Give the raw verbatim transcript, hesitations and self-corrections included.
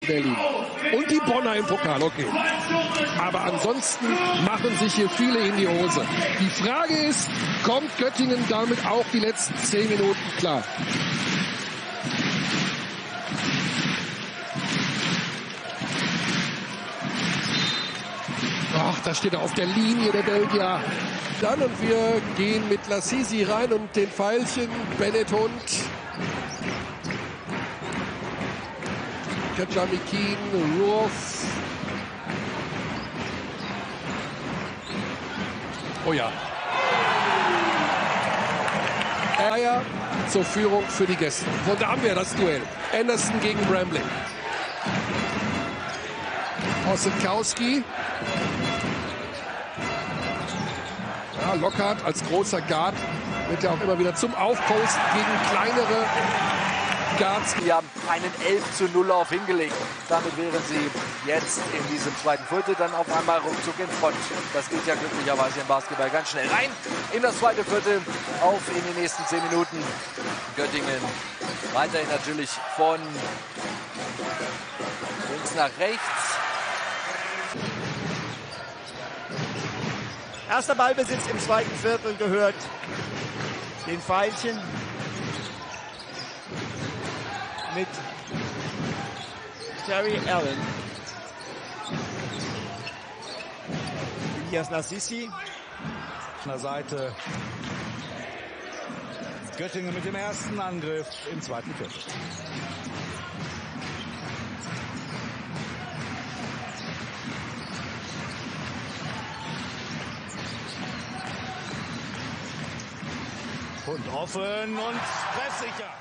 Berlin. Und die Bonner im Pokal, okay. Aber ansonsten machen sich hier viele in die Hose. Die Frage ist, kommt Göttingen damit auch die letzten zehn Minuten klar? Ach, da steht er auf der Linie, der Belgier. Dann und wir gehen mit Lassisi rein und den Pfeilchen. Bennett Hund. Kajamikin, Ruoff. Oh ja. Eier zur Führung für die Gäste. Und da haben wir das Duell. Anderson gegen Bramley. Ossetkowski. Ja, Lockhart als großer Guard wird ja auch immer wieder zum Aufposten gegen kleinere Guards. Die haben einen elf zu null Lauf hingelegt. Damit wären sie jetzt in diesem zweiten Viertel dann auf einmal ruckzuck in Front. Das geht ja glücklicherweise im Basketball ganz schnell rein in das zweite Viertel. Auf in die nächsten zehn Minuten. Göttingen weiterhin natürlich von links nach rechts. Erster Ballbesitz im zweiten Viertel gehört den Pfeilchen mit Terry Allen. Elias Lassisi. An der Seite Göttingen mit dem ersten Angriff im zweiten Viertel. Und offen und treffsicher.